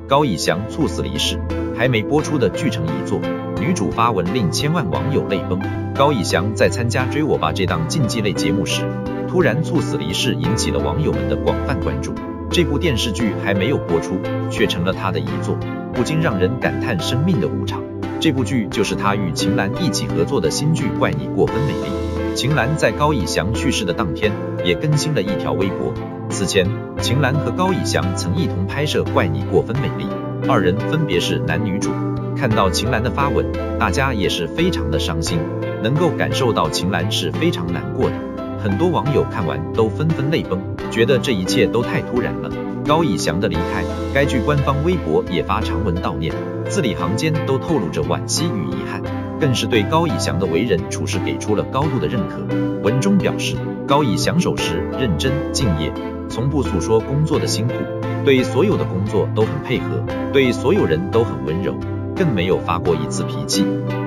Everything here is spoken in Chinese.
高以翔猝死离世，还没播出的剧成遗作，女主发文令千万网友泪崩。高以翔在参加《追我吧》这档竞技类节目时，突然猝死离世，引起了网友们的广泛关注。这部电视剧还没有播出，却成了他的遗作，不禁让人感叹生命的无常。这部剧就是他与秦岚一起合作的新剧《怪你过分美丽》。秦岚在高以翔去世的当天，也更新了一条微博。此前，秦岚和高以翔曾一同拍摄《怪你过分美丽》，二人分别是男女主。看到秦岚的发文，大家也是非常的伤心，能够感受到秦岚是非常难过的。很多网友看完都纷纷泪崩，觉得这一切都太突然了。高以翔的离开，该剧官方微博也发长文悼念，字里行间都透露着惋惜与遗憾，更是对高以翔的为人处事给出了高度的认可。文中表示，高以翔守时、认真、敬业，从不诉说工作的辛苦，对所有的工作都很配合，对所有人都很温柔，更没有发过一次脾气。